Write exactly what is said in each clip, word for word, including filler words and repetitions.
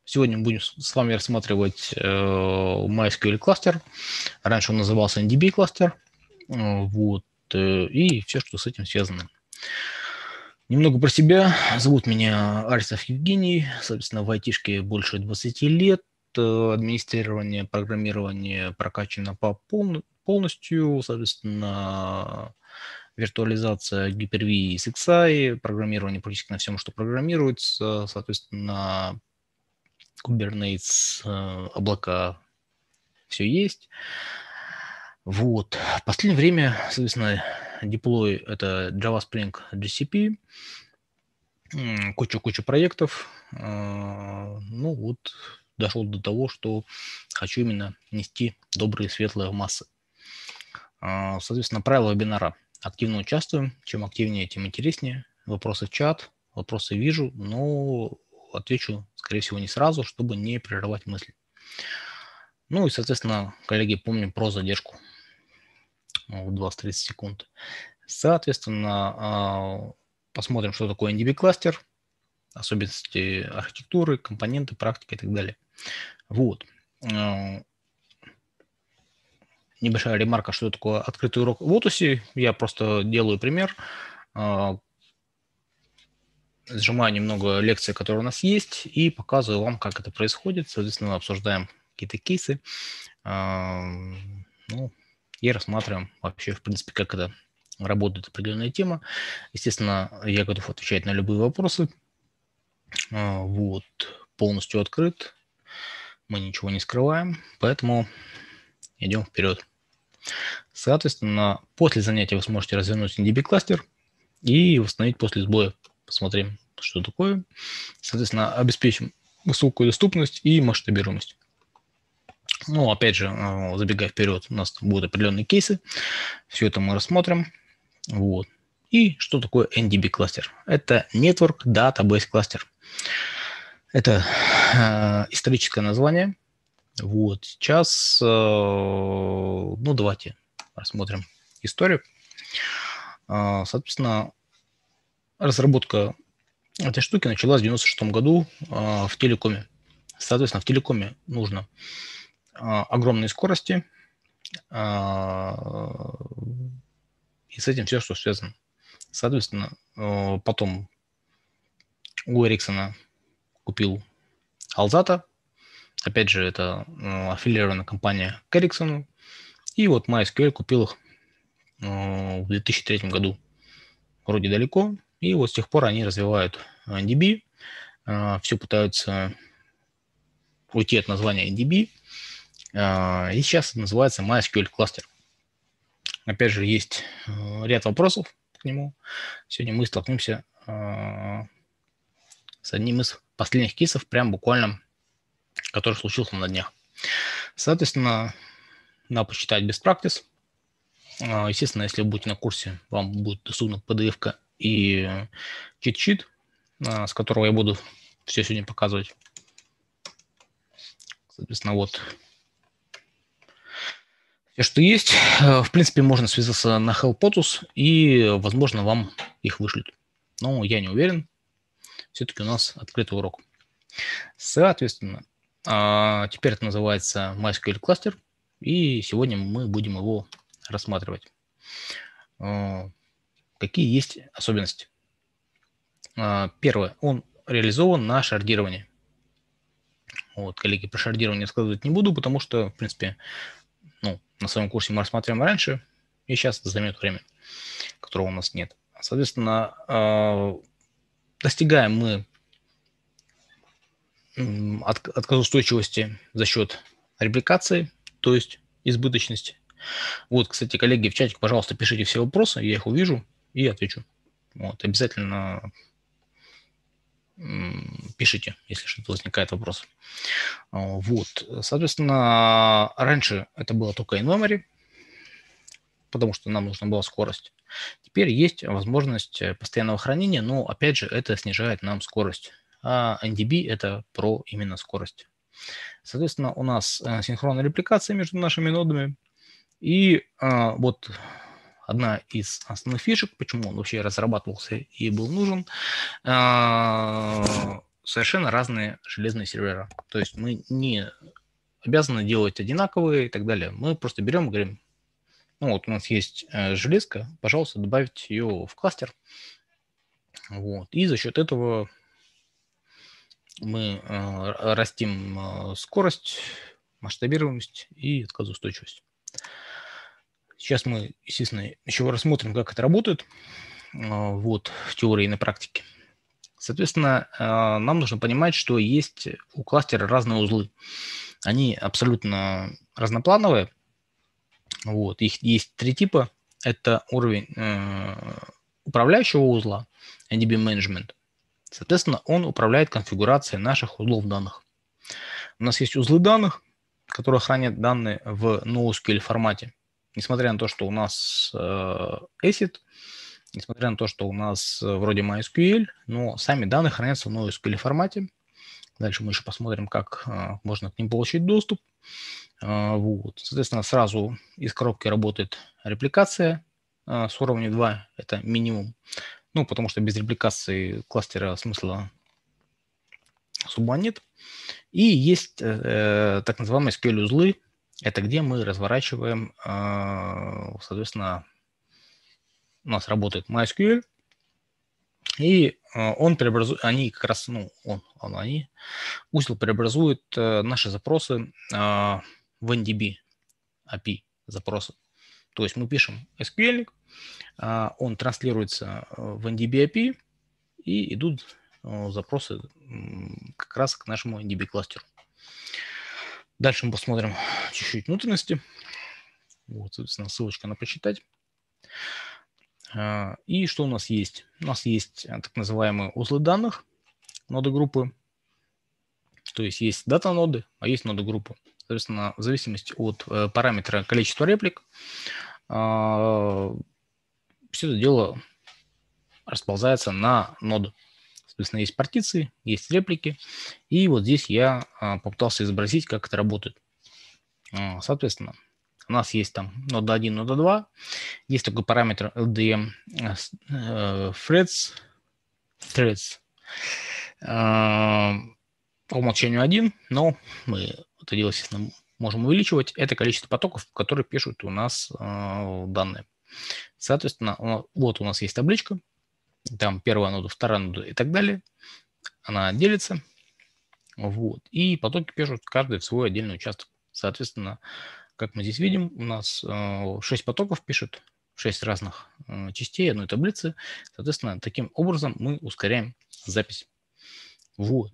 Сегодня будем с вами рассматривать э, MySQL кластер. Раньше он назывался эн ди би кластер. Э, вот, э, и все, что с этим связано. Немного про себя. Зовут меня Арсов Евгений. Соответственно, в айтишке больше двадцати лет. Э, администрирование, программирование прокачано по полну, полностью. Соответственно, виртуализация Hyper-V и эс икс ай, программирование практически на всем, что программируется. Соответственно, Kubernetes, э, облака, все есть. Вот. В последнее время, соответственно, деплой – это Java Spring джи си пи, куча-куча проектов. Э, Ну вот, дошел до того, что хочу именно нести добрые, светлые массы. Э, Соответственно, правила вебинара. Активно участвуем. Чем активнее, тем интереснее. Вопросы в чат, вопросы вижу, но отвечу, скорее всего, не сразу, чтобы не прерывать мысли. Ну и, соответственно, коллеги, помним про задержку в двадцать-тридцать секунд. Соответственно, посмотрим, что такое эн ди би-кластер, особенности архитектуры, компоненты, практика и так далее. Вот. Небольшая ремарка, что такое открытый урок в Otus. Я просто делаю пример, сжимаю немного лекции, которые у нас есть, и показываю вам, как это происходит. Соответственно, обсуждаем какие-то кейсы. Ну, и рассматриваем вообще, в принципе, как это работает определенная тема. Естественно, я готов отвечать на любые вопросы. Вот, полностью открыт. Мы ничего не скрываем, поэтому идем вперед. Соответственно, после занятия вы сможете развернуть эн ди би-кластер и восстановить после сбоя. Посмотрим, что такое. Соответственно, обеспечим высокую доступность и масштабируемость. Ну, опять же, забегая вперед, у нас будут определенные кейсы. Все это мы рассмотрим. Вот. И что такое эн ди би-кластер? Это Network Database Cluster. Это э, историческое название. Вот. Сейчас, э, ну, давайте рассмотрим историю. Э, соответственно, разработка этой штуки началась в девяносто шестом году э, в телекоме. Соответственно, в телекоме нужно э, огромные скорости, э, и с этим все, что связано. Соответственно, э, потом у Эриксона купил Alzata. Опять же, это э, аффилированная компания к Эриксону. И вот MySQL купил их э, в две тысячи третьем году. Вроде далеко. И вот с тех пор они развивают эн ди би. Э, все пытаются уйти от названия эн ди би. Э, и сейчас это называется MySQL Cluster. Опять же, есть э, ряд вопросов к нему. Сегодня мы столкнемся э, с одним из последних кейсов, прям буквально, который случился на днях. Соответственно, надо почитать best practice. Естественно, если вы будете на курсе, вам будет доступна пи ди эф-ка и чит-щит, с которого я буду все сегодня показывать. Соответственно, вот все, что есть. В принципе, можно связаться на HelpOtus, и, возможно, вам их вышлют. Но я не уверен. Все-таки у нас открытый урок. Соответственно, теперь это называется MySQL кластер, и сегодня мы будем его рассматривать. Какие есть особенности? Первое. Он реализован на шардировании. Вот, коллеги, про шардирование рассказывать не буду, потому что, в принципе, ну, на своем курсе мы рассматриваем раньше, и сейчас это займет время, которого у нас нет. Соответственно, достигаем мы отказоустойчивости за счет репликации, то есть избыточности. Вот, кстати, коллеги, в чатик, пожалуйста, пишите все вопросы, я их увижу и отвечу. Вот, обязательно пишите, если что-то возникает вопрос. Вот, соответственно, раньше это было только in-memory, потому что нам нужна была скорость. Теперь есть возможность постоянного хранения, но, опять же, это снижает нам скорость. А эн ди би – это про именно скорость. Соответственно, у нас синхронная репликация между нашими нодами. И а, вот одна из основных фишек, почему он вообще разрабатывался и был нужен, а, совершенно разные железные сервера. То есть мы не обязаны делать одинаковые и так далее. Мы просто берем и говорим, ну вот у нас есть железка, пожалуйста, добавить ее в кластер. Вот. И за счет этого мы э, растим э, скорость, масштабируемость и отказоустойчивость. Сейчас мы, естественно, еще рассмотрим, как это работает э, вот, в теории и на практике. Соответственно, э, нам нужно понимать, что есть у кластера разные узлы. Они абсолютно разноплановые. Вот. Их есть три типа. Это уровень э, управляющего узла, эн ди би Management. Соответственно, он управляет конфигурацией наших узлов данных. У нас есть узлы данных, которые хранят данные в NoSQL формате. Несмотря на то, что у нас э, ACID, несмотря на то, что у нас вроде MySQL, но сами данные хранятся в NoSQL формате. Дальше мы еще посмотрим, как э, можно к ним получить доступ. Э, вот. Соответственно, сразу из коробки работает репликация э, с уровня два, это минимум. Ну, потому что без репликации кластера смысла особо нет. И есть э, так называемые эс кью эль-узлы. Это где мы разворачиваем, э, соответственно, у нас работает MySQL, и э, он преобразует, они как раз, ну, он, он они, узел преобразует э, наши запросы э, в эн ди би эй пи ай запросы. То есть мы пишем эс кью эль, э, он транслируется в эн ди би эй пи ай, и идут э, запросы э, как раз к нашему эн ди би кластеру. Дальше мы посмотрим чуть-чуть внутренности. Вот, соответственно, ссылочка на почитать. И что у нас есть? У нас есть так называемые узлы данных, ноды группы. То есть есть дата-ноды, а есть ноды группы. Соответственно, в зависимости от параметра количества реплик, все это дело расползается на ноды. Соответственно, есть партиции, есть реплики. И вот здесь я попытался изобразить, как это работает. Соответственно, у нас есть там нода один, нода два. Есть такой параметр эл ди эм uh, threads. threads. Uh, по умолчанию один, но мы это дело, естественно, можем увеличивать. Это количество потоков, которые пишут у нас uh, данные. Соответственно, вот у нас есть табличка. Там первая нода, вторая нода и так далее. Она делится. Вот. И потоки пишут каждый в свой отдельный участок. Соответственно, как мы здесь видим, у нас шесть потоков пишет, шесть разных частей одной таблицы. Соответственно, таким образом мы ускоряем запись. Вот.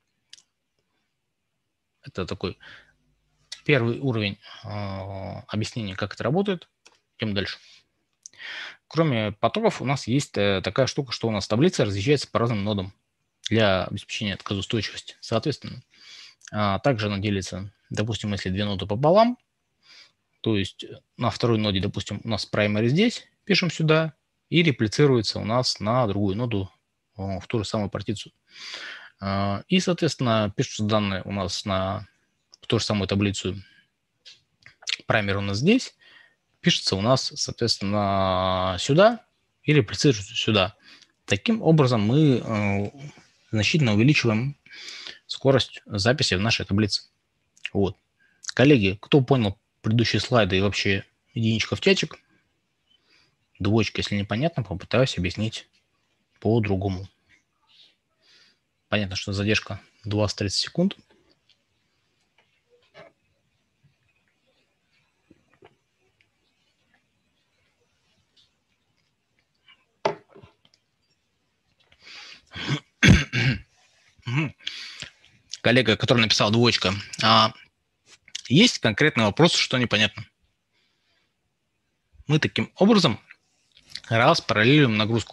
Это такой первый уровень объяснения, как это работает. Идем дальше. Кроме потоков у нас есть такая штука, что у нас таблица разъезжается по разным нодам для обеспечения отказоустойчивости. Соответственно, также она делится, допустим, если две ноды пополам, то есть на второй ноде, допустим, у нас primary здесь, пишем сюда, и реплицируется у нас на другую ноду в ту же самую партицию. И, соответственно, пишутся данные у нас на ту же самую таблицу. Primary у нас здесь, пишется у нас, соответственно, сюда и реплицируется сюда. Таким образом мы значительно увеличиваем скорость записи в нашей таблице. Вот. Коллеги, кто понял предыдущие слайды и вообще единичка в чатик, двоечка, если непонятно, попытаюсь объяснить по-другому. Понятно, что задержка двадцать-тридцать секунд. Коллега, который написал двоечка, а есть конкретный вопрос, что непонятно. Мы таким образом распараллелируем нагрузку.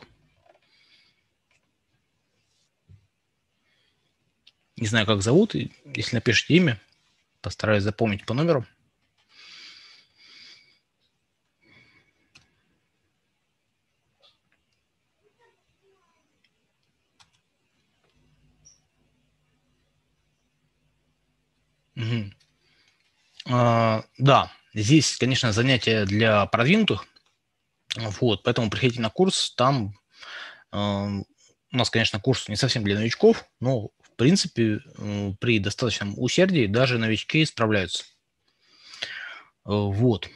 Не знаю, как зовут. Если напишите имя, постараюсь запомнить по номеру. Угу. А, да, здесь, конечно, занятия для продвинутых. Вот, поэтому приходите на курс. Там э, у нас, конечно, курс не совсем для новичков, но принципе, при достаточном усердии даже новички справляются. Вот.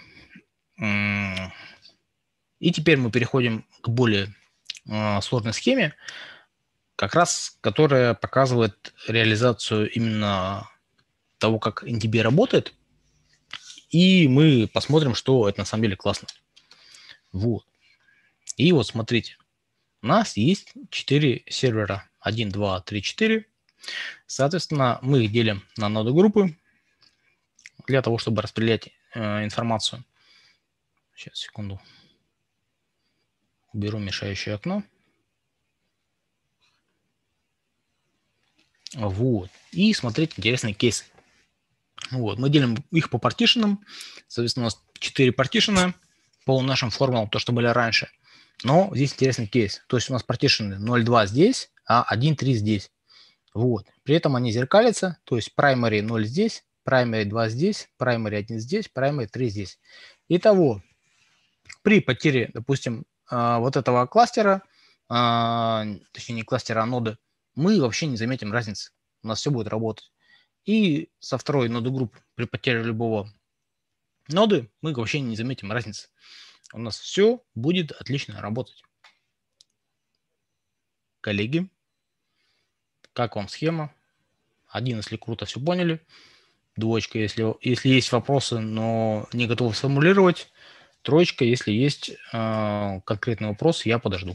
И теперь мы переходим к более сложной схеме, как раз которая показывает реализацию именно того, как эн ди би работает. И мы посмотрим, что это на самом деле классно. Вот. И вот смотрите, у нас есть четыре сервера. один, два, три, четыре. Соответственно, мы их делим на ноды группы для того, чтобы распределять э, информацию. Сейчас, секунду. Уберу мешающее окно. Вот. И смотреть интересные кейсы. Вот. Мы делим их по партишенам. Соответственно, у нас четыре партишена по нашим формулам, то, что были раньше. Но здесь интересный кейс. То есть у нас партишены ноль два здесь, а один три здесь. Вот. При этом они зеркалятся. То есть primary ноль здесь, primary два здесь, primary один здесь, primary три здесь. Итого, при потере, допустим, вот этого кластера, точнее не кластера, а ноды, мы вообще не заметим разницы. У нас все будет работать. И со второй ноды группы при потере любого ноды мы вообще не заметим разницы. У нас все будет отлично работать. Коллеги, как вам схема? Один, если круто все поняли. Двоечка, если, если есть вопросы, но не готовы сформулировать. Троечка, если есть э, конкретный вопрос, я подожду.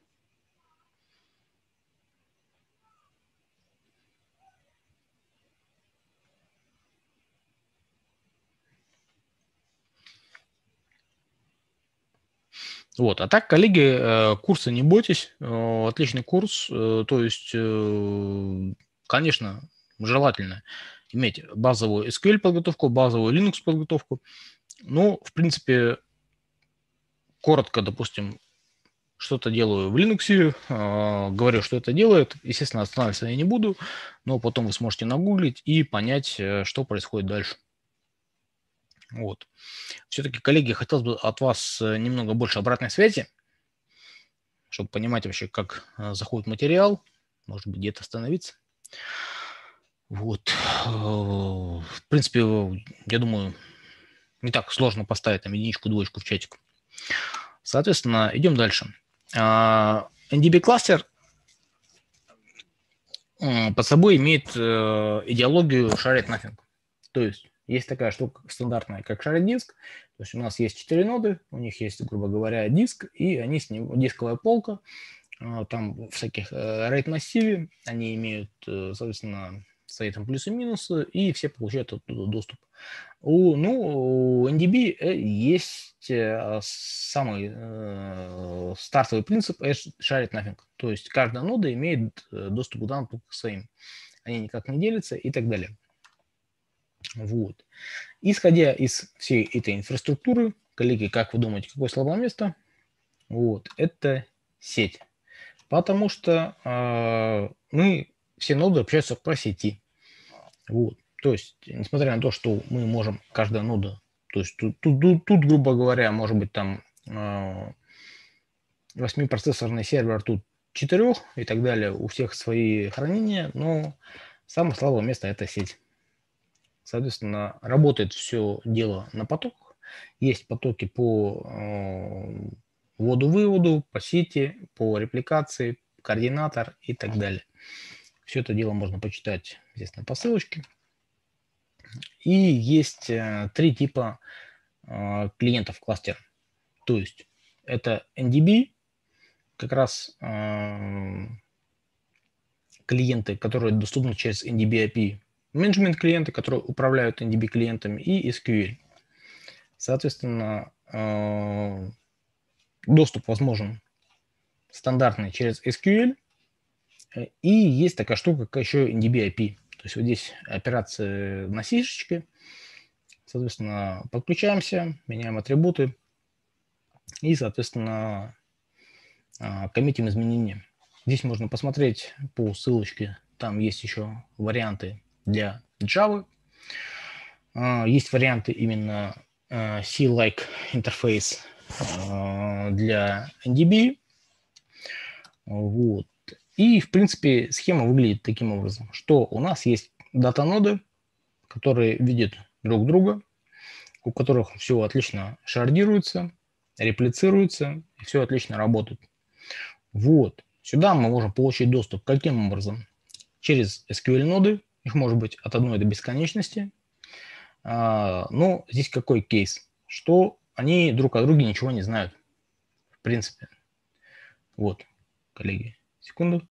Вот. А так, коллеги, курса не бойтесь. Отличный курс. То есть, конечно, желательно иметь базовую эс кью эль-подготовку, базовую Linux-подготовку. Ну, в принципе, коротко, допустим, что-то делаю в Linux, говорю, что это делает. Естественно, останавливаться я не буду, но потом вы сможете нагуглить и понять, что происходит дальше. Вот. Все-таки, коллеги, хотелось бы от вас немного больше обратной связи, чтобы понимать вообще, как заходит материал, может быть, где-то остановиться. Вот. В принципе, я думаю, не так сложно поставить там единичку, двоечку в чатик. Соответственно, идем дальше. эн ди би-кластер под собой имеет идеологию share it nothing. То есть есть такая штука стандартная, как share it disk. То есть у нас есть четыре ноды, у них есть, грубо говоря, диск, и они с него, дисковая полка, там всяких RAID-массиве, они имеют, соответственно, свои там плюсы и минусы, и все получают оттуда доступ. У, ну, у эн ди би есть самый э, стартовый принцип share it nothing. То есть каждая нода имеет доступ к данным только к своим. Они никак не делятся и так далее. Вот. Исходя из всей этой инфраструктуры, коллеги, как вы думаете, какое слабое место? Вот, это сеть. Потому что э, мы, все ноды общаются по сети. Вот. То есть, несмотря на то, что мы можем, каждая нода, то есть тут, тут, тут, тут грубо говоря, может быть там э, восьмипроцессорный сервер, тут четырех и так далее, у всех свои хранения, но самое слабое место – это сеть. Соответственно, работает все дело на потоках. Есть потоки по э, вводу-выводу, по сети, по репликации, координатор и так далее. Все это дело можно почитать, естественно, по ссылочке. И есть э, три типа э, клиентов кластера. То есть это эн ди би, как раз э, клиенты, которые доступны через эн ди би эй пи, менеджмент клиенты, которые управляют эн ди би клиентами, и эс кью эль. Соответственно, э, доступ возможен стандартный через эс кью эль. И есть такая штука, как еще эн ди би эй пи. То есть вот здесь операции на сишечке. Соответственно, подключаемся, меняем атрибуты и, соответственно, коммитим изменения. Здесь можно посмотреть по ссылочке. Там есть еще варианты для Java. Есть варианты именно C-like интерфейс для эн ди би. Вот. И, в принципе, схема выглядит таким образом, что у нас есть дата-ноды, которые видят друг друга, у которых все отлично шардируется, реплицируется, и все отлично работает. Вот. Сюда мы можем получить доступ каким образом? Через эс кью эль-ноды, их может быть от одной до бесконечности. А, но здесь какой кейс? Что они друг о друге ничего не знают, в принципе. Вот, коллеги, секунду.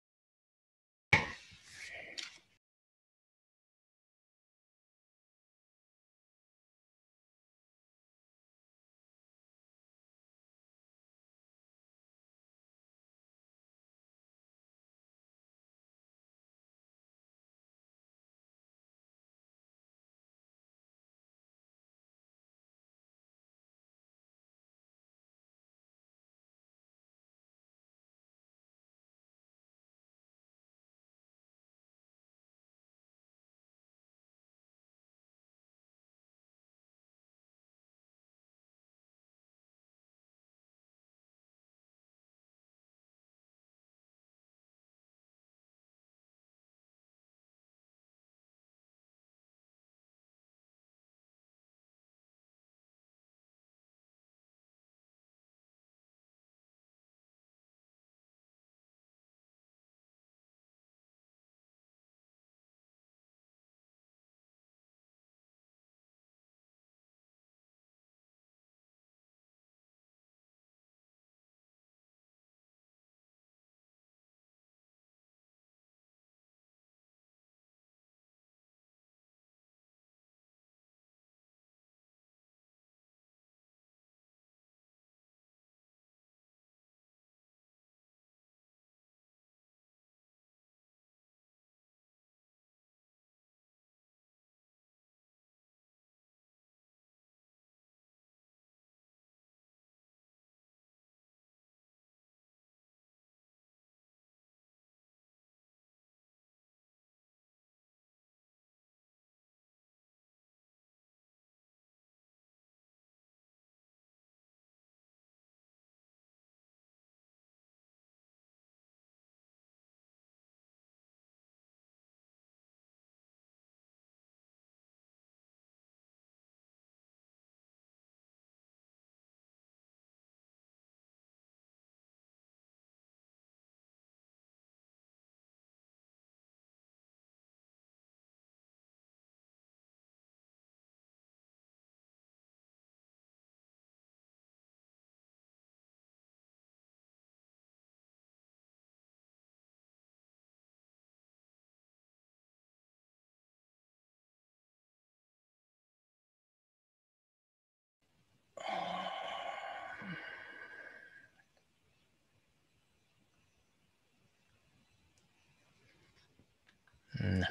Да.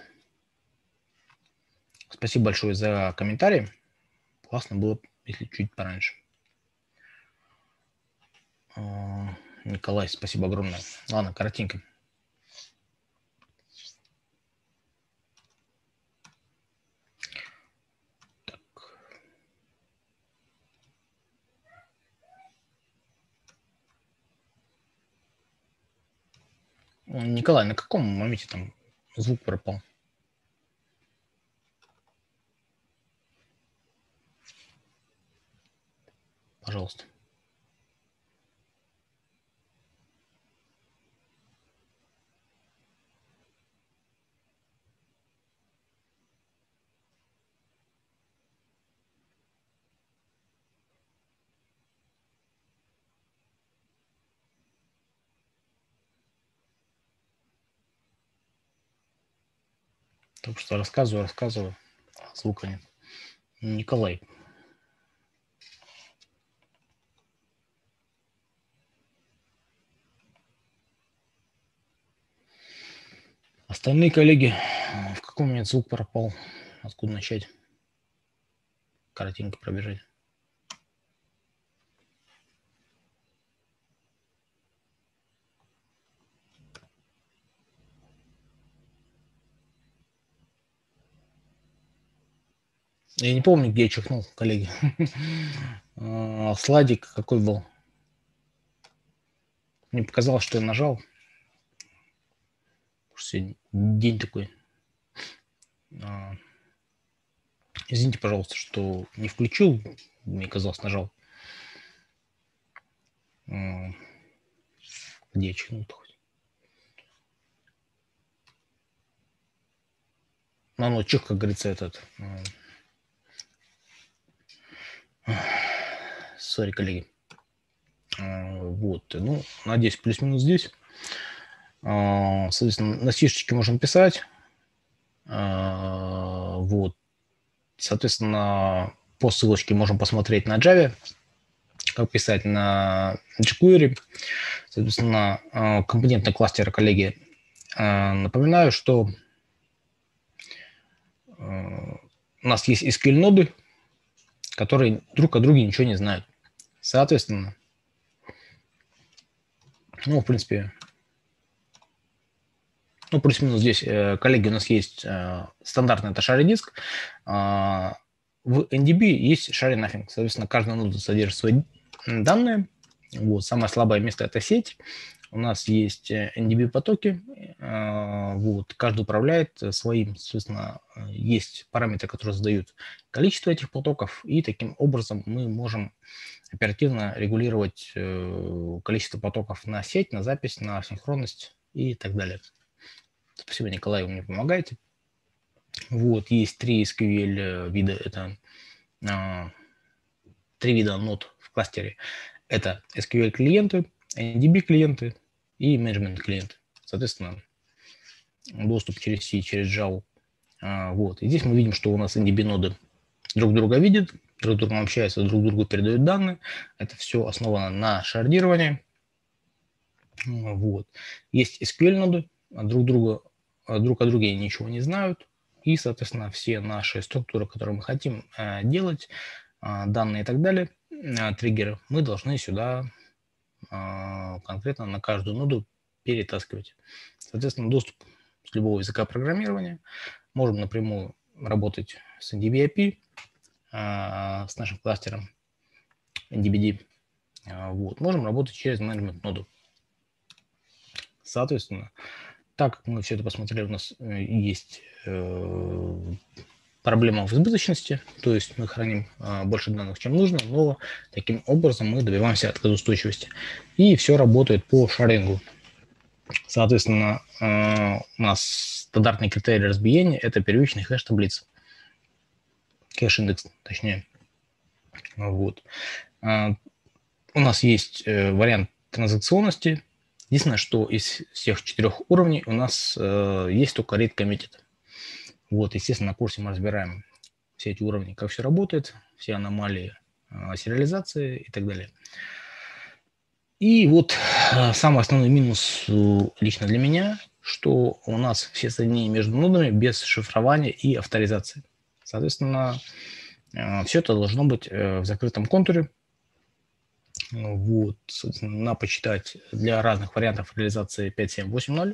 Спасибо большое за комментарий. Классно было, если чуть пораньше. Николай, спасибо огромное. Ладно, коротенько. Так. Николай, на каком моменте там звук пропал? Пожалуйста. Только что рассказываю, рассказываю, а звука нет. Николай. Остальные коллеги, в какой момент звук пропал? Откуда начать? Коротенько пробежать. Я не помню, где я чихнул, коллеги. Слайдик какой был? Мне показалось, что я нажал. Сегодня день такой. Извините, пожалуйста, что не включил. Мне казалось, нажал. Где я чихнул-то хоть? Ну, ну, чих, как говорится, этот... Сори, коллеги. Вот, ну, надеюсь, плюс-минус здесь. Соответственно, на сишечке можем писать. Вот. Соответственно, по ссылочке можем посмотреть на Java, как писать на jQuery. Соответственно, компонентные кластеры, коллеги, напоминаю, что у нас есть эс кью эль-ноды, которые друг о друге ничего не знают. Соответственно, ну, в принципе, ну, плюс-минус здесь, коллеги, у нас есть стандартный, это share диск. В эн ди би есть share nothing. Соответственно, каждая нода содержит свои данные. Вот. Самое слабое место – это сеть. У нас есть эн ди би-потоки. Вот. Каждый управляет своим. Соответственно, есть параметры, которые задают количество этих потоков. И таким образом мы можем оперативно регулировать количество потоков на сеть, на запись, на синхронность и так далее. Спасибо, Николай, вы мне помогаете. Вот, есть три эс кью эль вида, это а, три вида нод в кластере. Это эс кью эль клиенты, эн ди би клиенты и менеджмент клиенты. Соответственно, доступ через C, через Java. А, вот, и здесь мы видим, что у нас эн ди би ноды друг друга видят, друг с другом общаются, друг другу передают данные. Это все основано на шардировании. Вот. Есть эс кью эль ноды, друг друга, друг о друге ничего не знают. И, соответственно, все наши структуры, которые мы хотим э, делать, э, данные и так далее, э, триггеры, мы должны сюда э, конкретно на каждую ноду перетаскивать. Соответственно, доступ с любого языка программирования. Можем напрямую работать с эн ди би эй пи, э, с нашим кластером эн ди би ди. Э, вот. Можем работать через менеджмент-ноду. Соответственно, так как мы все это посмотрели, у нас есть э, проблема в избыточности, то есть мы храним э, больше данных, чем нужно, но таким образом мы добиваемся отказоустойчивости. И все работает по шарингу. Соответственно, э, у нас стандартный критерий разбиения – это первичный хэш таблицы. Кэш-индекс, точнее. Вот. Э, у нас есть э, вариант транзакционности. Единственное, что из всех четырех уровней у нас э, есть только read committed. Вот, естественно, на курсе мы разбираем все эти уровни, как все работает, все аномалии э, сериализации и так далее. И вот э, самый основной минус э, лично для меня, что у нас все соединения между нодами без шифрования и авторизации. Соответственно, э, все это должно быть э, в закрытом контуре. Вот, собственно, надо почитать для разных вариантов реализации пять семь восемь ноль.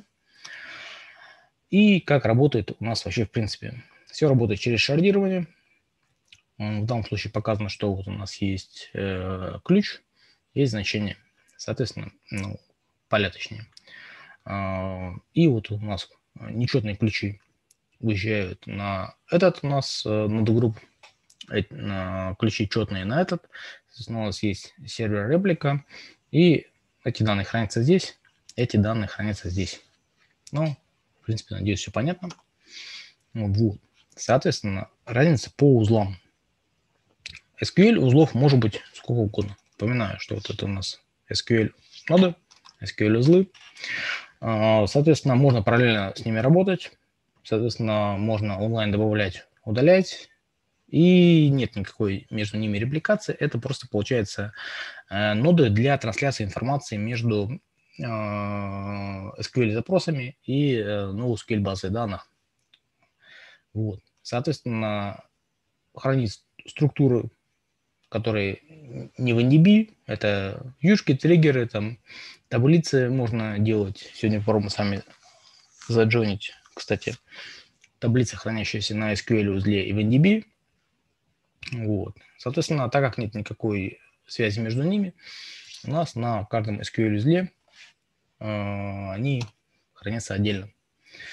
И как работает у нас вообще в принципе. Все работает через шардирование. В данном случае показано, что вот у нас есть э, ключ, есть значение. Соответственно, ну, поля точнее. Э, и вот у нас нечетные ключи выезжают на этот у нас э, нодогрупп. Ключи четные на этот. У нас есть сервер реплика, и эти данные хранятся здесь, эти данные хранятся здесь. Ну, в принципе, надеюсь, все понятно. Вот. Соответственно, разница по узлам. эс кью эль узлов может быть сколько угодно. Напоминаю, что вот это у нас эс кью эль ноды, эс кью эль узлы. Соответственно, можно параллельно с ними работать. Соответственно, можно онлайн добавлять, удалять. И нет никакой между ними репликации. Это просто получается э, ноды для трансляции информации между э, эс кью эль-запросами и э, NoSQL базой данных. Вот. Соответственно, хранить структуры, которые не в эн ди би, это юшки, триггеры, там, таблицы можно делать. Сегодня попробуем с вами заджойнить, кстати, таблицы, хранящиеся на эс кью эль-узле и в эн ди би. Вот. Соответственно, так как нет никакой связи между ними, у нас на каждом эс кью эль-узле э, они хранятся отдельно.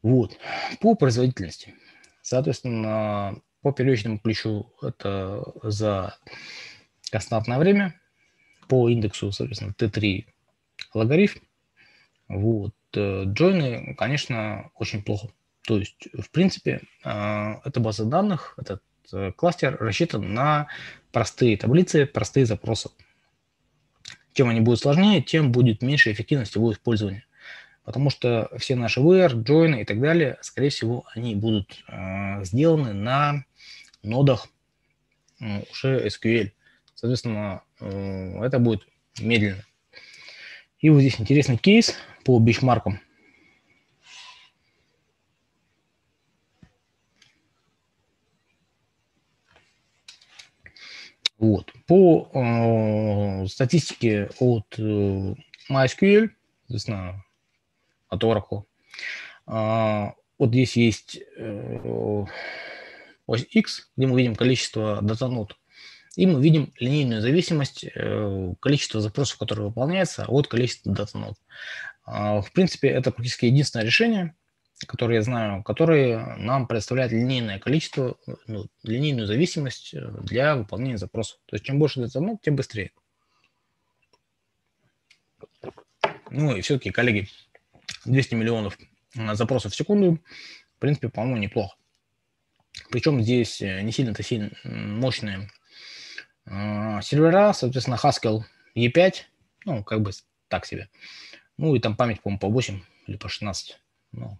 Вот. По производительности. Соответственно, по первичному ключу это за константное время, по индексу, соответственно, Т три логарифм. Вот. э, Джойны, конечно, очень плохо. То есть, в принципе, а, эта база данных, этот э, кластер рассчитан на простые таблицы, простые запросы. Чем они будут сложнее, тем будет меньше эффективность его использования. Потому что все наши where, join и так далее, скорее всего, они будут э, сделаны на нодах э, уже эс кью эль. Соответственно, э, это будет медленно. И вот здесь интересный кейс по бичмаркам. Вот. По э, статистике от э, MySQL, соответственно, от Oracle, э, вот здесь есть э, ось X, где мы видим количество датанод, и мы видим линейную зависимость э, количества запросов, которые выполняются, от количества датанод. Э, в принципе, это практически единственное решение, которое я знаю, которое нам представляет линейное количество, ну, линейную зависимость э, для выполнения запросов. То есть чем больше датанод, тем быстрее. Ну и все-таки, коллеги, двести миллионов э, запросов в секунду, в принципе, по-моему, неплохо. Причем здесь э, не сильно-то сильно мощные э, сервера, соответственно, Haskell и пять, ну, как бы так себе. Ну и там память, по-моему, по восемь или по шестнадцать. Ну,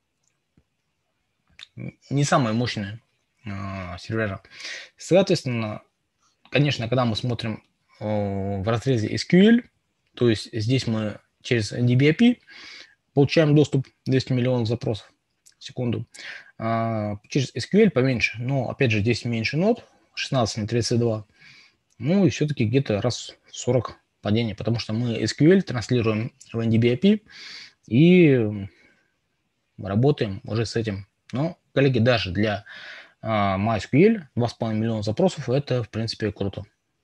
не самые мощные э, сервера. Соответственно, конечно, когда мы смотрим э, в разрезе эс кью эль, то есть здесь мы через ди би эй пи получаем доступ двести миллионов запросов в секунду. А, через эс кью эль поменьше, но опять же здесь меньше нод, шестнадцать на тридцать два. Ну и все-таки где-то раз в сорок падение, потому что мы эс кью эль транслируем в эн ди би эй пи и работаем уже с этим. Но, коллеги, даже для а, MySQL два с половиной миллиона запросов это, в принципе, круто.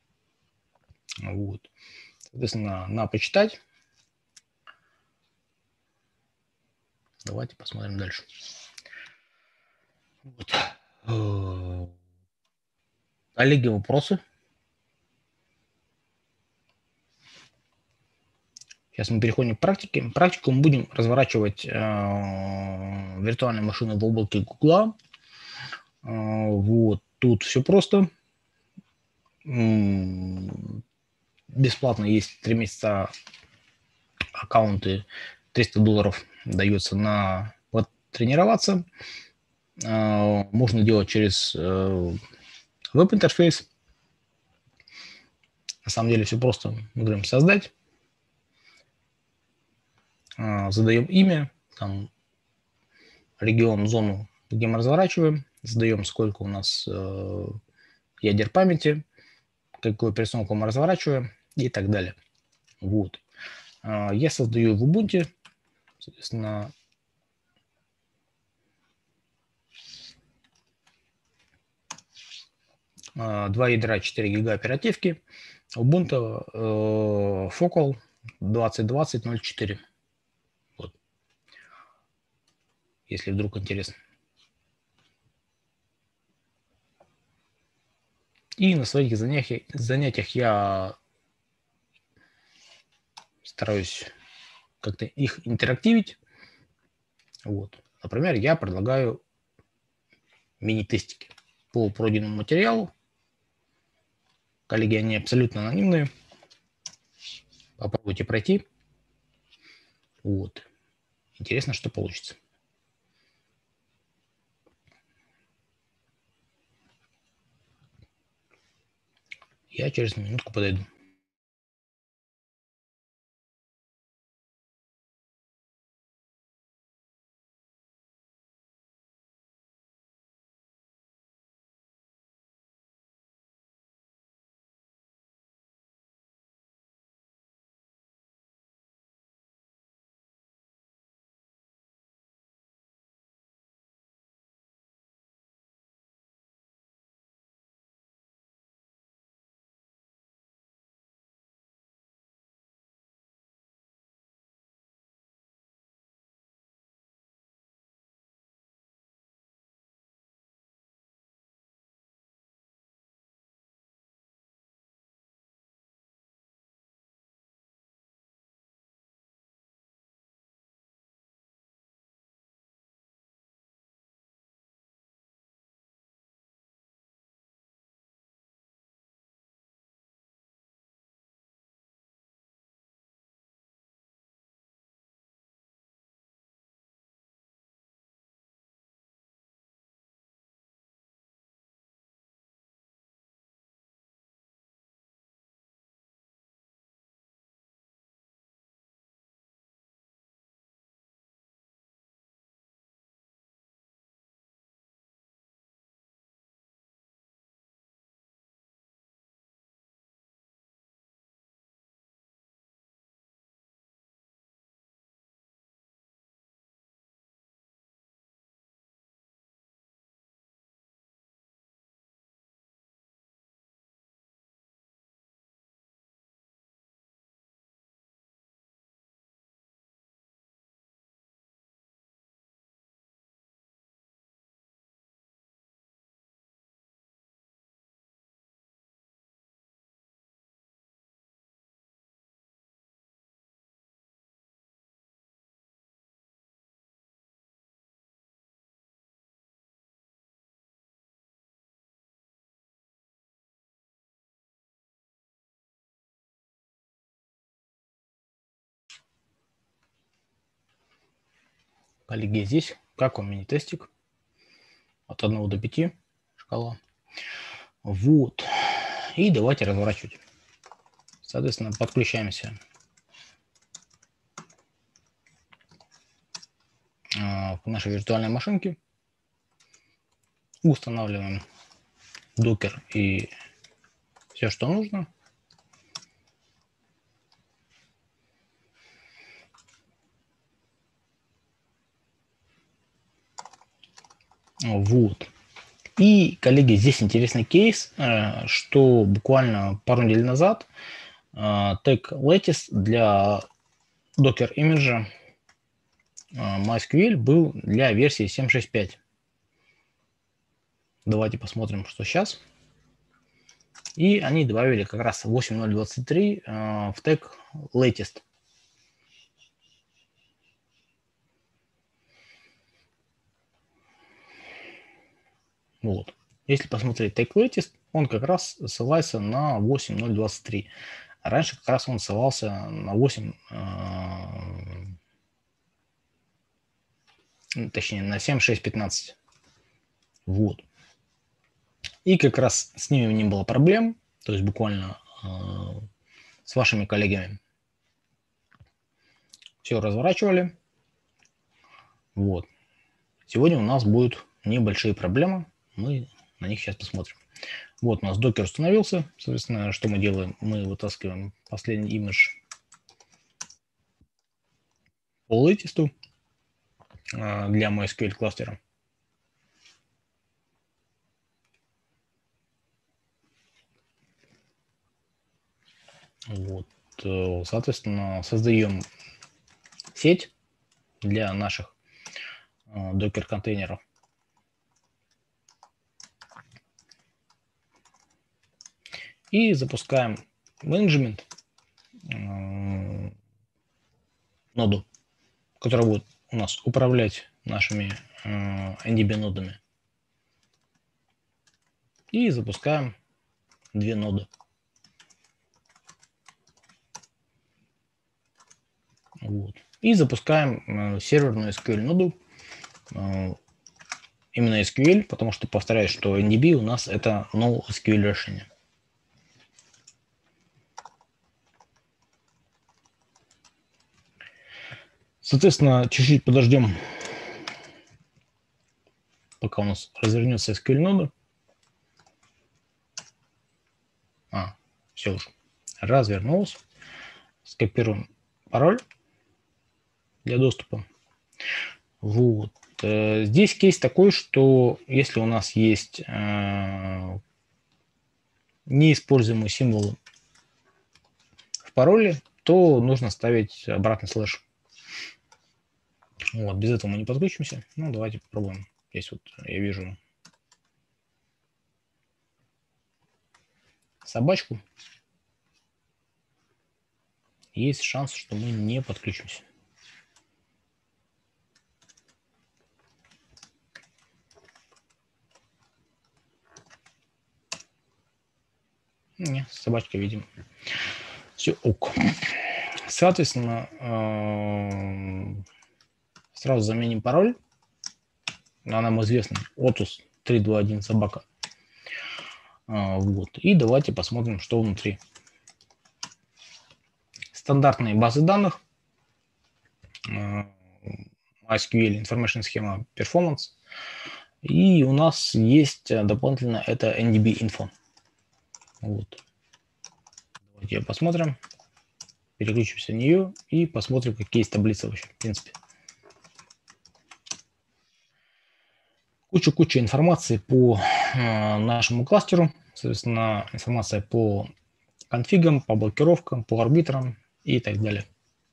Вот. Соответственно, на почитать. Давайте посмотрим дальше. Вот. Э, Коллеги, вопросы? Сейчас мы переходим к практике. Практику мы будем разворачивать э, виртуальные машины в облаке Гугла. Э, вот. Тут все просто. М, Бесплатно есть три месяца аккаунты. триста долларов дается на вот, тренироваться. Э, Можно делать через э, веб-интерфейс. На самом деле все просто. Мы говорим создать. Э, Задаем имя. Там регион, зону, где мы разворачиваем, задаем, сколько у нас э, ядер памяти, какую операционку мы разворачиваем и так далее. Вот. Э, я создаю в Ubuntu, соответственно, э, два ядра, четыре гига оперативки, Ubuntu э, Focal двадцать двадцать ноль четыре. Вот. Если вдруг интересно. И на своих занятиях, занятиях я стараюсь как-то их интерактивить. Вот. Например, я предлагаю мини-тестики по пройденному материалу. Коллеги, они абсолютно анонимные. Попробуйте пройти. Вот. Интересно, что получится. Я через минутку подойду. коллеги, здесь как вам мини-тестик от одного до пяти шкала. Вот. И давайте разворачивать. Соответственно, подключаемся к нашей виртуальной машинке. Устанавливаем докер и все, что нужно. Вот. И, коллеги, здесь интересный кейс, что буквально пару недель назад тег Lattice для Docker имиджа MySQL был для версии семь шесть пять. Давайте посмотрим, что сейчас. И они добавили как раз восемь ноль двадцать три в тег Latest. Вот. Если посмотреть тег Latest, он как раз ссылается на восемь ноль двадцать три. А раньше как раз он ссылался на восемь, точнее на семь шесть пятнадцать. Вот. И как раз с ними не было проблем, то есть буквально э, с вашими коллегами все разворачивали. Вот. Сегодня у нас будут небольшие проблемы, мы на них сейчас посмотрим. Вот у нас докер установился, соответственно, что мы делаем? Мы вытаскиваем последний имидж по latest э, для MySQL кластера. Вот. Соответственно, создаем сеть для наших э, докер-контейнеров. И запускаем менеджмент э, ноду, которая будет у нас управлять нашими э, эн ди би-нодами. И запускаем две ноды. Вот. И запускаем э, серверную эс кью эль-ноду. Э, именно эс кью эль, потому что, повторяю, что эн ди би у нас это NoSQL решение. Соответственно, чуть-чуть подождем, пока у нас развернется эс кью эль-нода. А, все уже. Развернулся. Скопируем пароль для доступа. Вот. Здесь кейс такой, что если у нас есть э, неиспользуемый символ в пароле, то нужно ставить обратный слэш. Вот, без этого мы не подключимся. Ну, давайте попробуем. Здесь вот я вижу собачку. Есть шанс, что мы не подключимся. Не, собачка, видимо. Все ок. Соответственно, сразу заменим пароль на нам известный Otus три два один собака. Вот. И давайте посмотрим, что внутри. Стандартные базы данных. MySQL, Information Schema Performance. И у нас есть дополнительно это эн ди би Info. Вот. Давайте посмотрим. Переключимся на нее и посмотрим, какие есть таблицы вообще, в принципе. Куча-куча информации по э, нашему кластеру. Соответственно, информация по конфигам, по блокировкам, по арбитрам и так далее.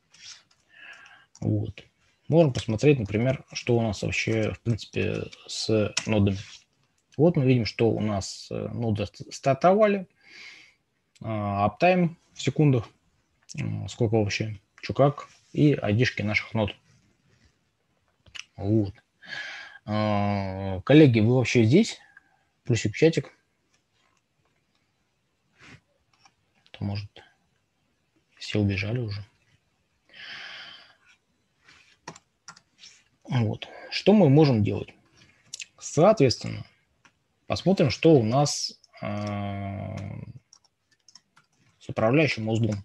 Вот. Можем посмотреть, например, что у нас вообще, в принципе, с нодами. Вот мы видим, что у нас ноды стартовали, аптайм в секундах, сколько вообще, что как, и айдишки наших нод. Вот. Коллеги, вы вообще здесь? Плюсик, чатик. То, может, все убежали уже. Вот. Что мы можем делать? Соответственно, посмотрим, что у нас э, с управляющим узлом.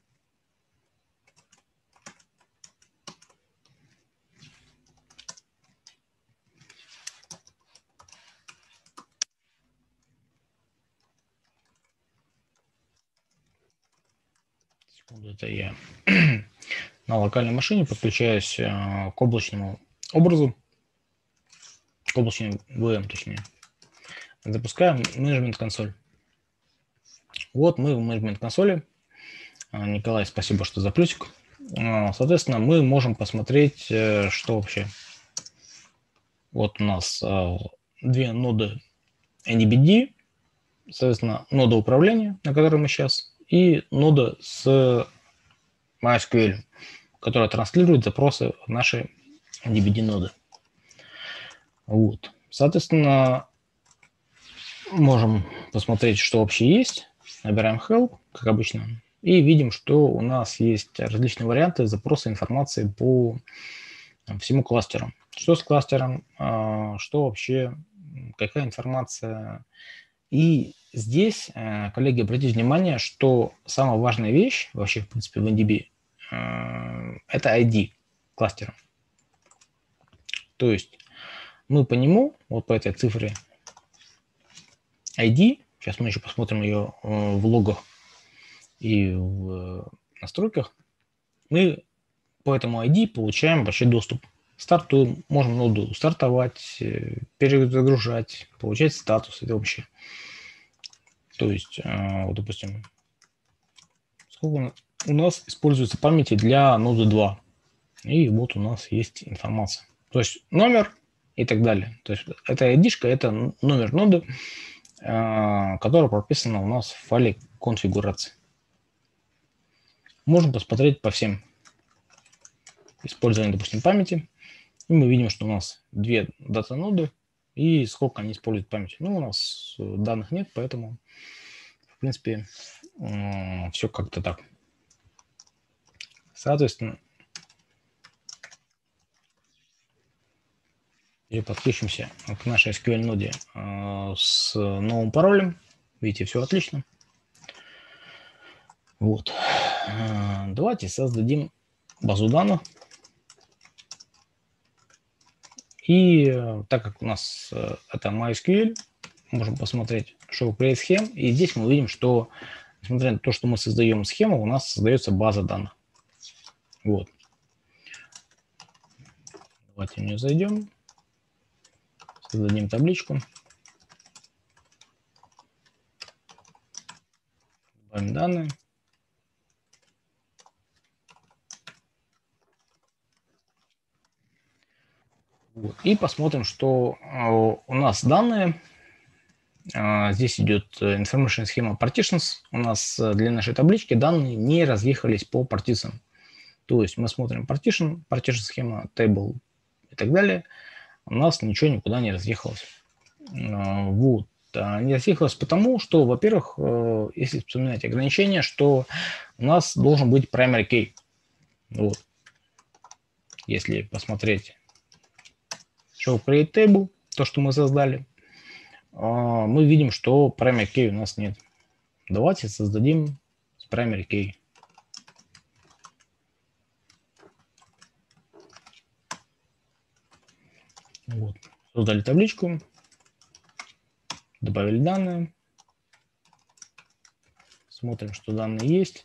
Секунду, это я на локальной машине подключаюсь э, к облачному образу, к облачному ви эм, точнее. Запускаем менеджмент консоль. Вот мы в менеджмент консоли. Николай, спасибо, что за плюсик. Соответственно, мы можем посмотреть, что вообще. Вот у нас две ноды эн ди би ди, соответственно, нода управления, на которой мы сейчас, и нода с MySQL, которая транслирует запросы в наши эн ди би ди ноды. Вот. Соответственно, можем посмотреть, что вообще есть. Набираем help, как обычно, и видим, что у нас есть различные варианты запроса информации по всему кластеру. Что с кластером, что вообще, какая информация. И здесь, коллеги, обратите внимание, что самая важная вещь вообще, в принципе, в эн ди би это ай ди кластера. То есть мы по нему, вот по этой цифре ай ди, сейчас мы еще посмотрим ее в логах и в настройках, мы по этому ай ди получаем вообще доступ. Стартуем, можем ноду стартовать, перезагружать, получать статус и вообще. То есть, вот, допустим, сколько у нас используется памяти для ноды два. И вот у нас есть информация. То есть номер и так далее. То есть эта ай ди-шка, это номер ноды, которая прописана у нас в файле конфигурации. Можем посмотреть по всем использованию, допустим, памяти. И мы видим, что у нас две дата-ноды и сколько они используют памяти. Ну, у нас данных нет, поэтому, в принципе, все как-то так. Соответственно, и подключимся к нашей эс кью эль-ноде с новым паролем. Видите, все отлично. Вот. Давайте создадим базу данных. И так как у нас это MySQL, можем посмотреть Show Create Scheme. И здесь мы видим, что, несмотря на то, что мы создаем схему, у нас создается база данных. Вот. Давайте в нее зайдем. Создадим табличку. Добавим данные. Вот. И посмотрим, что у нас данные. Здесь идет information schema partitions. У нас для нашей таблички данные не разъехались по партициям. То есть мы смотрим partition, partition схема, table и так далее. У нас ничего никуда не разъехалось. Вот. Не разъехалось потому, что, во-первых, если вспоминать ограничения, что у нас должен быть primary key. Вот. Если посмотреть show create table, то, что мы создали, мы видим, что primary key у нас нет. Давайте создадим primary key. Вот. Создали табличку, добавили данные, смотрим, что данные есть.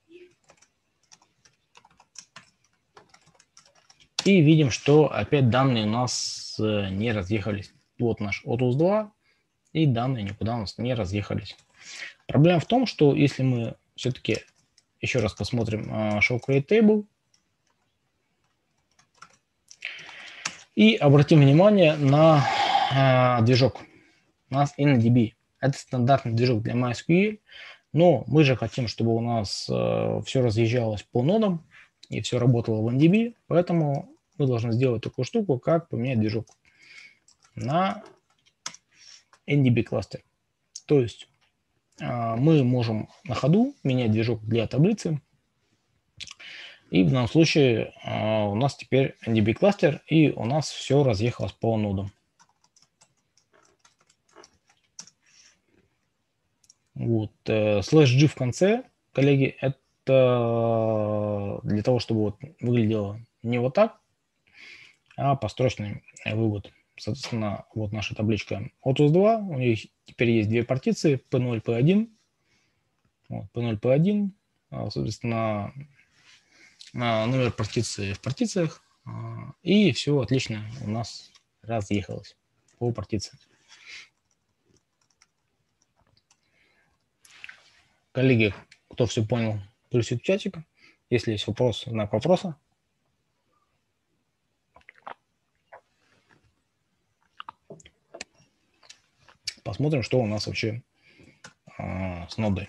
И видим, что опять данные у нас не разъехались. Вот наш Otus два, и данные никуда у нас не разъехались. Проблема в том, что если мы все-таки еще раз посмотрим Show Create Table и обратим внимание на э, движок. У нас эн ди би. Это стандартный движок для MySQL, но мы же хотим, чтобы у нас э, все разъезжалось по нодам и все работало в эн ди би, поэтому мы должны сделать такую штуку, как поменять движок на эн ди би кластер. То есть э, мы можем на ходу менять движок для таблицы. И в данном случае uh, у нас теперь эн ди би кластер, и у нас все разъехалось по нодам. Вот. Слэш G в конце, коллеги, это для того, чтобы вот выглядело не вот так, а построчный вывод. Соответственно, вот наша табличка Otus два, у нее теперь есть две партиции, пи ноль, пи один. Вот, пи ноль, пи один, соответственно, номер партиции в партициях, и все отлично у нас разъехалось по партиции. Коллеги, кто все понял, плюсик в чатик. Если есть вопрос, знак вопроса. Посмотрим, что у нас вообще а, с нодой.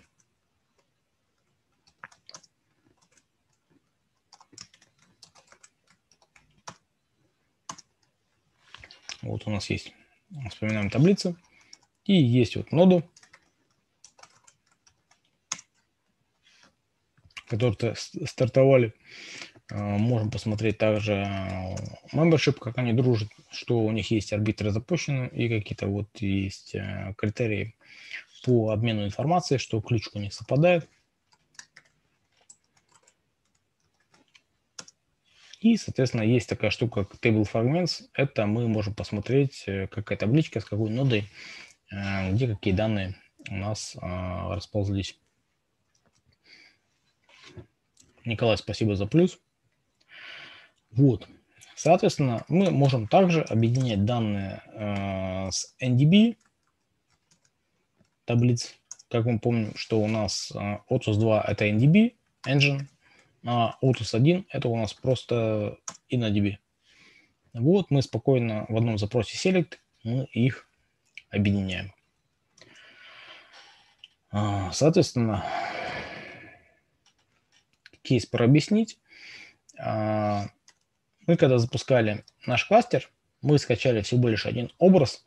Вот у нас есть, вспоминаем таблицу, и есть вот ноды, которые стартовали. Можем посмотреть также membership, как они дружат, что у них есть арбитры запущены и какие-то вот есть критерии по обмену информацией, что ключ у них совпадает. И, соответственно, есть такая штука, как Table Fragments. Это мы можем посмотреть, какая табличка, с какой нодой, где какие данные у нас расползлись. Николай, спасибо за плюс. Вот. Соответственно, мы можем также объединять данные э, с эн ди би таблиц. Как мы помним, что у нас э, Otus два это эн ди би engine, а Otus один это у нас просто InnoDB. Вот мы спокойно в одном запросе select мы их объединяем. Соответственно, кейс прообъяснить. Мы когда запускали наш кластер, мы скачали всего лишь один образ.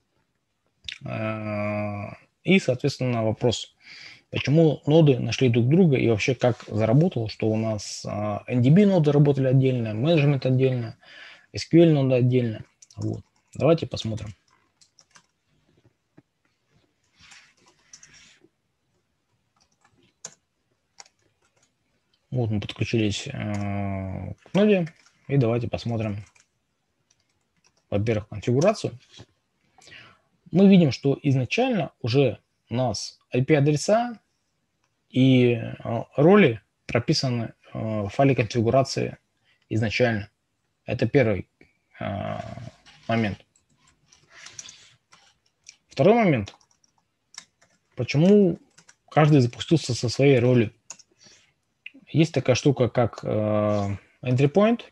И, соответственно, вопрос, почему ноды нашли друг друга и вообще как заработало, что у нас эн ди би ноды работали отдельно, менеджмент отдельно, эс кью эль ноды отдельно. Вот. Давайте посмотрим. Вот мы подключились э, к ноде, и давайте посмотрим, во-первых, конфигурацию. Мы видим, что изначально уже у нас ай пи-адреса и э, роли прописаны э, в файле конфигурации изначально. Это первый э, момент. Второй момент. Почему каждый запустился со своей ролью? Есть такая штука, как э, entry point.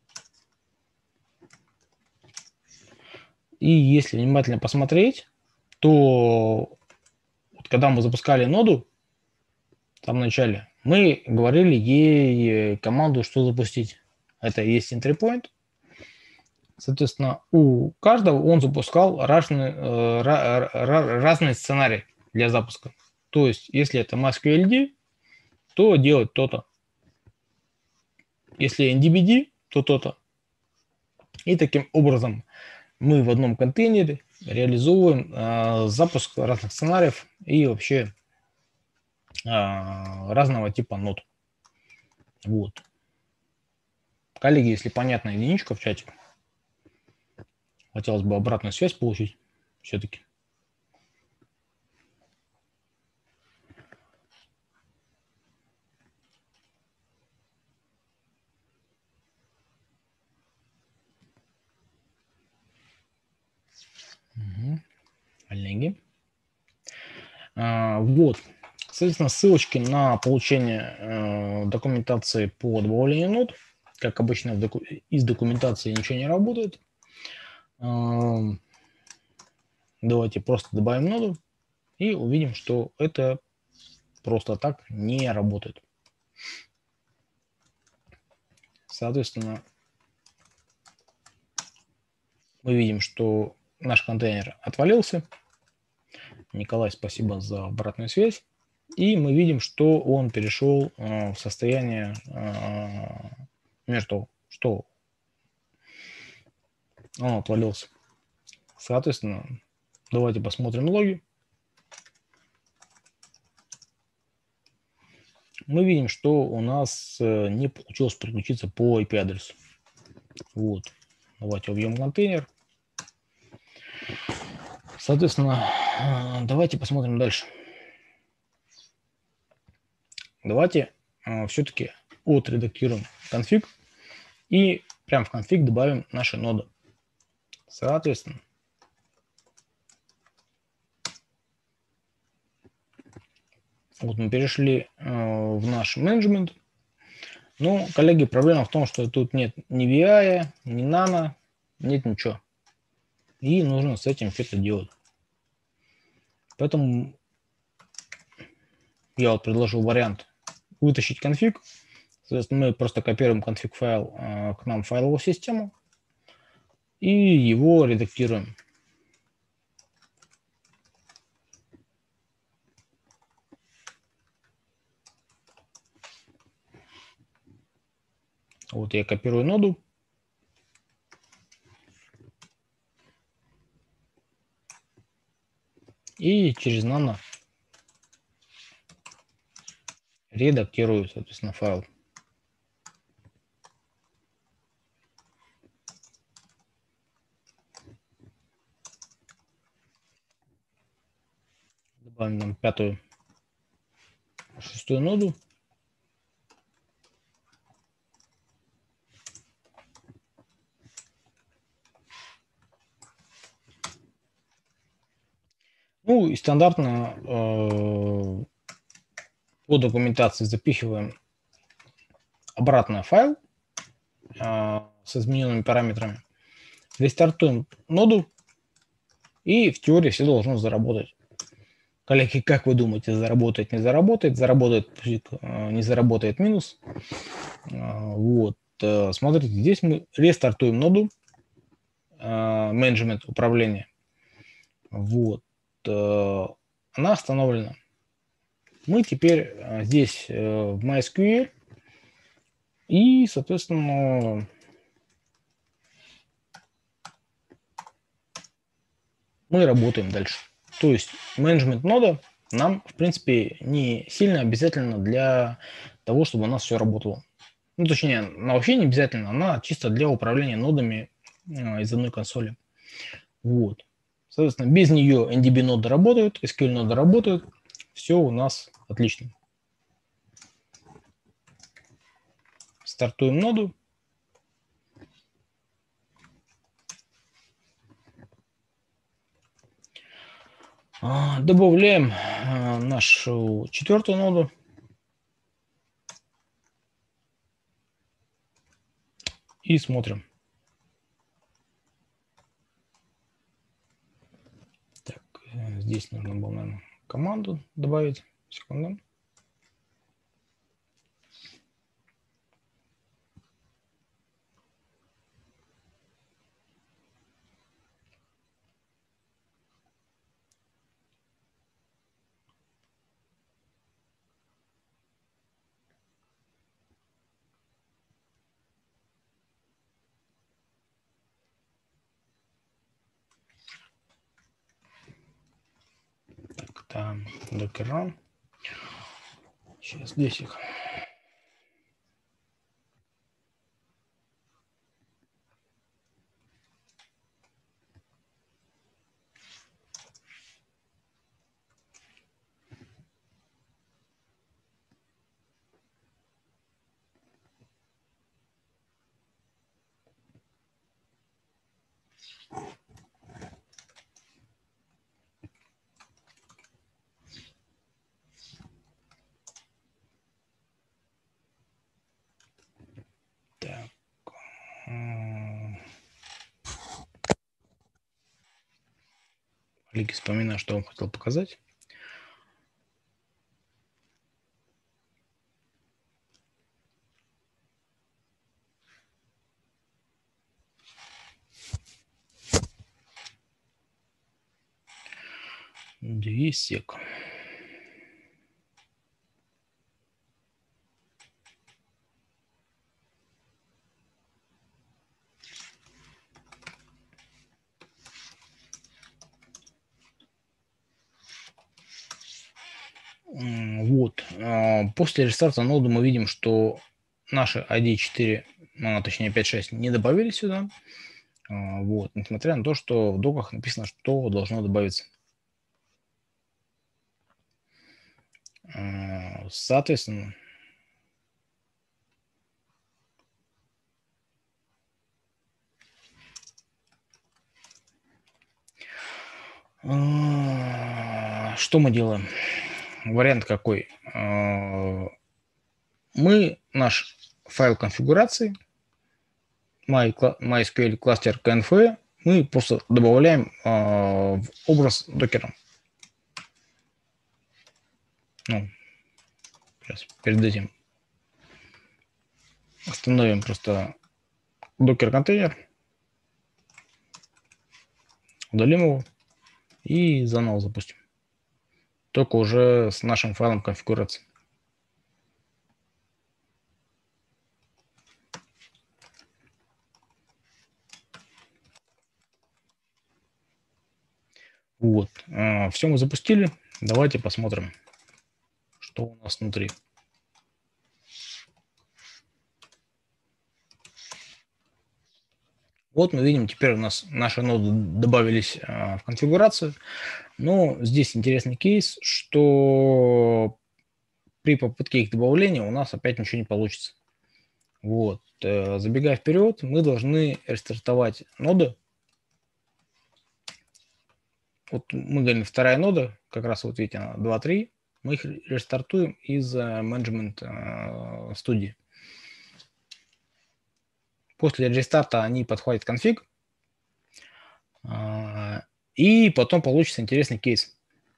И если внимательно посмотреть, то вот когда мы запускали ноду, в самом начале, мы говорили ей команду, что запустить. Это и есть entry point. Соответственно, у каждого он запускал разные, э, разные сценарии для запуска. То есть, если это MySQLD, то делать то-то. Если эн ди би ди, то то-то. И таким образом мы в одном контейнере реализовываем э, запуск разных сценариев и вообще э, разного типа нод. Вот. Коллеги, если понятна единичка в чате, хотелось бы обратную связь получить все-таки. Угу. Коллеги. А, вот. Соответственно, ссылочки на получение э, документации по добавлению нод. Как обычно, доку из документации ничего не работает. Э, давайте просто добавим ноду и увидим, что это просто так не работает. Соответственно, мы видим, что наш контейнер отвалился. Николай, спасибо за обратную связь. И мы видим, что он перешел в состояние мертвого, что он отвалился. Соответственно, давайте посмотрим логи. Мы видим, что у нас не получилось подключиться по ай пи-адресу. Вот. Давайте убьем контейнер. Соответственно, давайте посмотрим дальше. Давайте все-таки отредактируем конфиг и прямо в конфиг добавим наши ноды. Соответственно, вот мы перешли в наш менеджмент. Но, коллеги, проблема в том, что тут нет ни ви ай, ни нано, нет ничего. И нужно с этим что-то делать. Поэтому я вот предложил вариант вытащить конфиг. Соответственно, мы просто копируем конфиг файл э, к нам в файловую систему и его редактируем. Вот я копирую ноду. И через nano редактирую, соответственно, файл. Добавим нам пятую, шестую ноду. Ну и стандартно э, по документации запихиваем обратно файл э, с измененными параметрами. Рестартуем ноду, и в теории все должно заработать. Коллеги, как вы думаете, заработает, не заработает? Заработает, не заработает, минус. Вот. Смотрите, здесь мы рестартуем ноду, менеджмент управления. Вот. Она остановлена. Мы теперь здесь в MySQL и, соответственно, мы работаем дальше. То есть менеджмент нода нам, в принципе, не сильно обязательно для того, чтобы у нас все работало. Ну, точнее, она вообще не обязательно, она чисто для управления нодами из одной консоли. Вот. Соответственно, без нее эн ди би ноды работают, эс кью эль ноды работают, все у нас отлично. Стартуем ноду. Добавляем нашу четвертую ноду. И смотрим. Так, здесь нужно было, наверное, команду добавить. Секунду. Так, там докер. Сейчас здесь их. Так. Коллеги, вспоминаю, что вам хотел показать. Две сек. Вот. После рестарта ноды мы видим, что наши ай ди четыре, точнее пять шесть не добавили сюда. Вот. Несмотря на то, что в доках написано, что должно добавиться. Соответственно, что мы делаем? Вариант какой? Мы наш файл конфигурации MySQL кластер кей эн эф мы просто добавляем в образ докера. Ну, сейчас перед этим установим просто докер-контейнер, удалим его и заново запустим. Только уже с нашим файлом конфигурации. Вот. Все мы запустили. Давайте посмотрим, что у нас внутри. Вот мы видим, теперь у нас наши ноды добавились в конфигурацию. Но здесь интересный кейс, что при попытке их добавления у нас опять ничего не получится. Вот. Забегая вперед, мы должны рестартовать ноды. Вот мы говорим, вторая нода, как раз вот видите, она два три. Мы их рестартуем из менеджмент студии. После рестарта они подходят конфиг. И потом получится интересный кейс.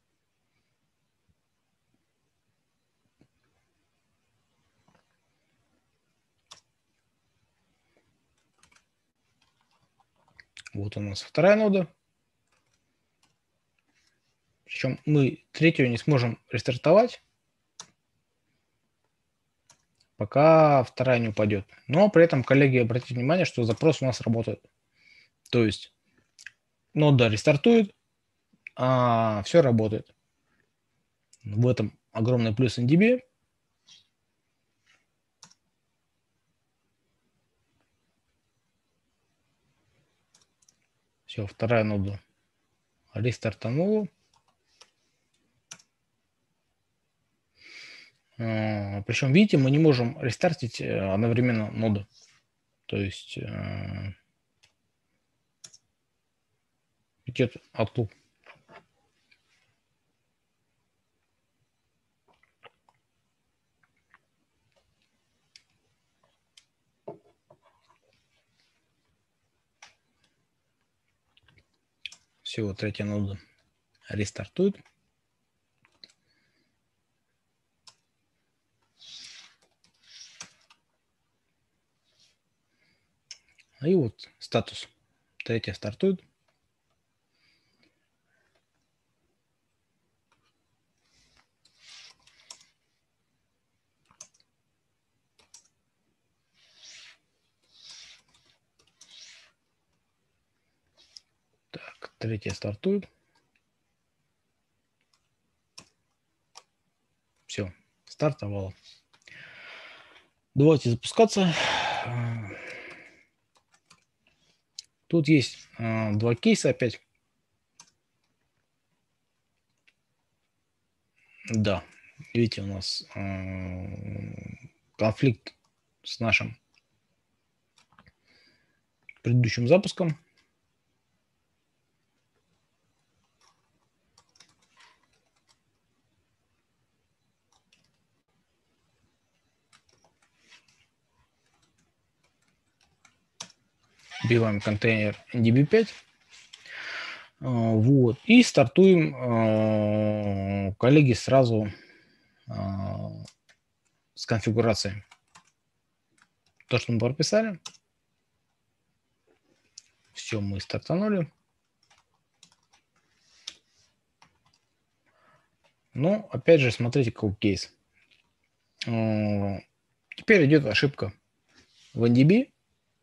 Вот у нас вторая нода. Причем мы третью не сможем рестартовать, пока вторая не упадет. Но при этом, коллеги, обратите внимание, что запрос у нас работает. То есть нода рестартует, а все работает. В этом огромный плюс эн ди би. Все, вторая нода рестартанула. Причем, видите, мы не можем рестартить одновременно ноду. То есть идет отлуп. Все, третья нода рестартует. И вот статус. Третья стартует. Так, третья стартует. Все, стартовало. Давайте запускаться. Тут есть э, два кейса опять. Да, видите, у нас э, конфликт с нашим предыдущим запуском. Вбиваем контейнер эн ди би пять. Вот. И стартуем, коллеги, сразу с конфигурацией. То, что мы прописали. Все, мы стартанули. Но, опять же, смотрите, какой кейс. Теперь идет ошибка в эн ди би,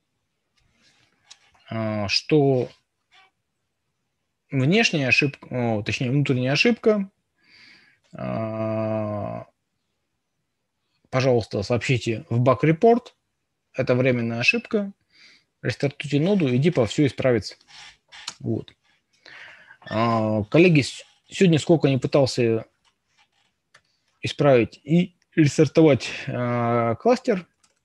что внешняя ошибка, точнее, внутренняя ошибка Пожалуйста, сообщите в баг-репорт. Это временная ошибка. Рестартуйте ноду, и типа все исправится. Вот. Коллеги, сегодня сколько не пытался исправить и рестартовать кластер,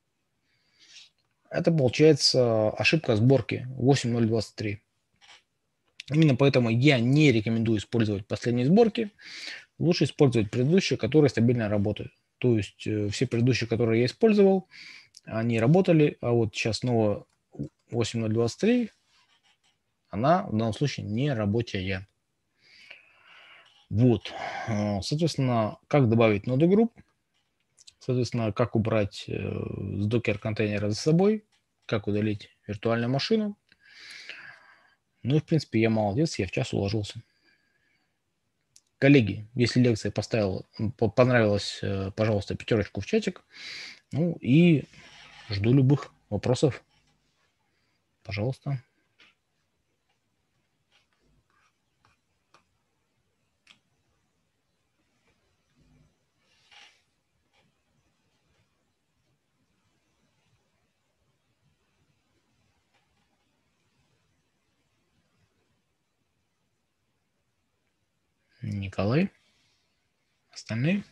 это получается ошибка сборки восемь ноль двадцать три. Именно поэтому я не рекомендую использовать последние сборки. Лучше использовать предыдущие, которые стабильно работают. То есть э, все предыдущие, которые я использовал, они работали, а вот сейчас снова восемь ноль двадцать три, она в данном случае не рабочая. Вот. Соответственно, как добавить ноду групп, соответственно, как убрать э, с докер-контейнера за собой, как удалить виртуальную машину. Ну и, в принципе, я молодец, я в час уложился. Коллеги, если лекция поставила, понравилась, пожалуйста, пятерочку в чатик. Ну и жду любых вопросов. Пожалуйста. Николай. Остальные.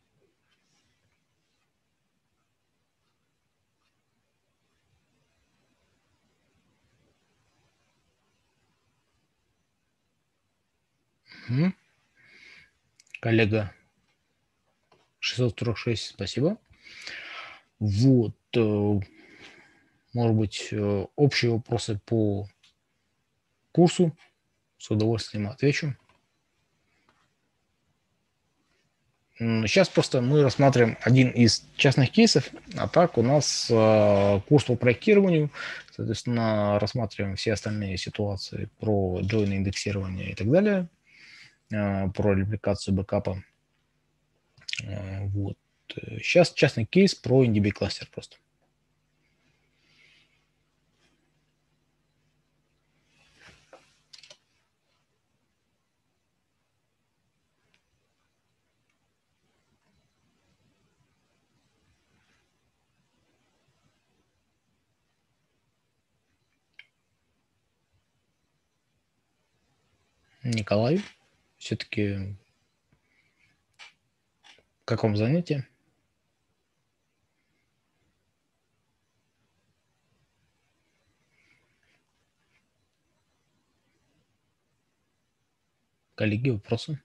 Угу. Коллега шестьсот сорок шесть, спасибо. Вот. Может быть, общие вопросы по курсу. С удовольствием отвечу. Сейчас просто мы рассматриваем один из частных кейсов, а так у нас э, курс по проектированию, соответственно, рассматриваем все остальные ситуации про join индексирование и так далее, э, про репликацию бэкапа. Э, вот. Сейчас частный кейс про эн ди би кластер просто. Николай, все-таки как вам занятие? Коллеги, вопросы?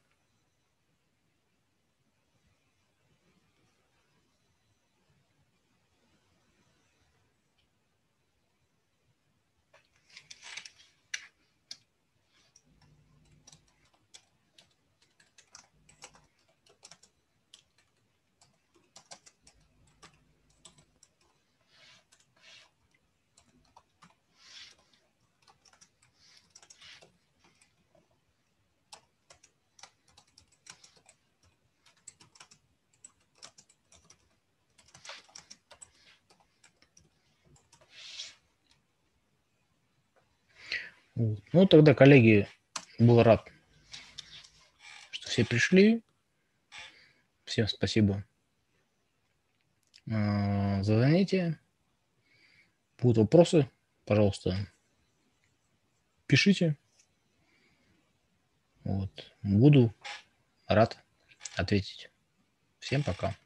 Вот. Ну, тогда, коллеги, был рад, что все пришли. Всем спасибо э, за занятие. Будут вопросы, пожалуйста, пишите. Вот. Буду рад ответить. Всем пока.